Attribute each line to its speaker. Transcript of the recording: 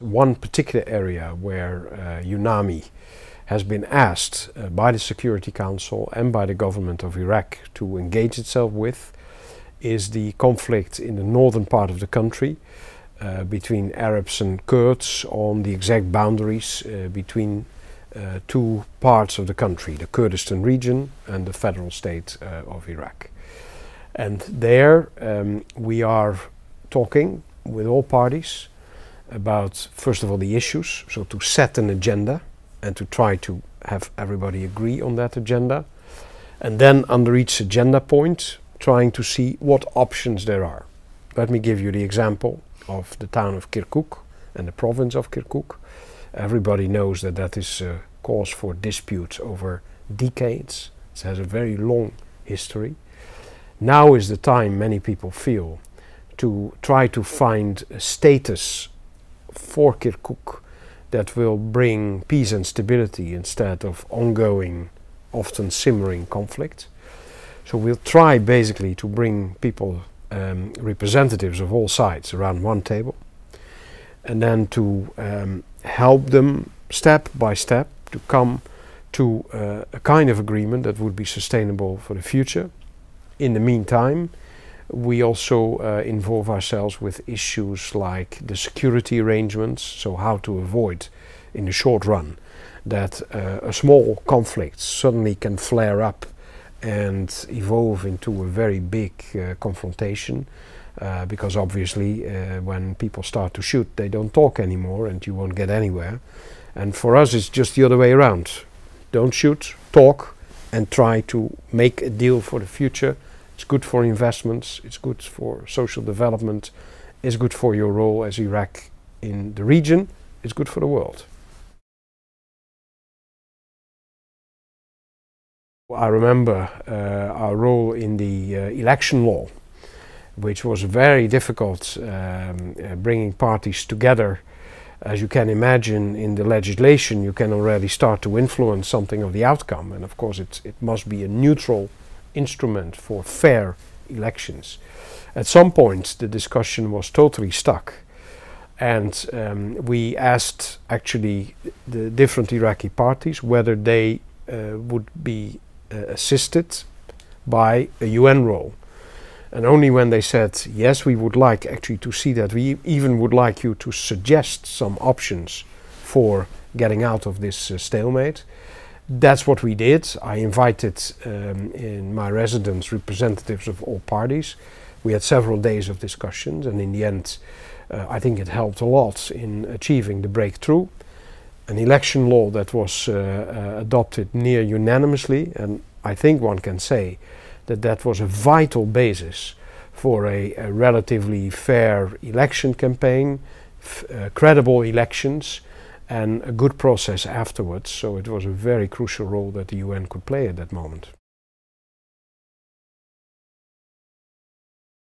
Speaker 1: One particular area where UNAMI has been asked by the Security Council and by the government of Iraq to engage itself with is the conflict in the northern part of the country between Arabs and Kurds on the exact boundaries between two parts of the country, the Kurdistan region and the federal state of Iraq. And there we are talking with all parties about, first of all, the issues, so to set an agenda and to try to have everybody agree on that agenda, and then under each agenda point trying to see what options there are. Let me give you the example of the town of Kirkuk and the province of Kirkuk. Everybody knows that that is a cause for dispute over decades. It has a very long history. Now is the time, many people feel, to try to find a status for Kirkuk that will bring peace and stability instead of ongoing, often simmering conflict. So we'll try basically to bring people, representatives of all sides around one table, and then to help them step by step to come to a kind of agreement that would be sustainable for the future. In the meantime, we also involve ourselves with issues like the security arrangements, so how to avoid in the short run that a small conflict suddenly can flare up and evolve into a very big confrontation, because obviously when people start to shoot they don't talk anymore and you won't get anywhere. And for us it's just the other way around. Don't shoot, talk, and try to make a deal for the future. It's good for investments, it's good for social development, it's good for your role as Iraq in the region, it's good for the world. I remember our role in the election law, which was very difficult, bringing parties together. As you can imagine, in the legislation you can already start to influence something of the outcome, and of course it must be a neutral instrument for fair elections. At some point the discussion was totally stuck, and we asked actually the different Iraqi parties whether they would be assisted by a UN role. And only when they said, yes, we would like actually to see that, we even would like you to suggest some options for getting out of this stalemate. That's what we did. I invited in my residence representatives of all parties. We had several days of discussions, and in the end I think it helped a lot in achieving the breakthrough. An election law that was adopted near unanimously, and I think one can say that that was a vital basis for a relatively fair election campaign, credible elections, and a good process afterwards. So it was a very crucial role that the UN could play at that moment.